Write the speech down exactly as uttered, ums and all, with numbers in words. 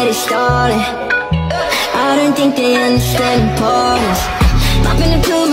get it started. I don't think they understand importance. Popping the pills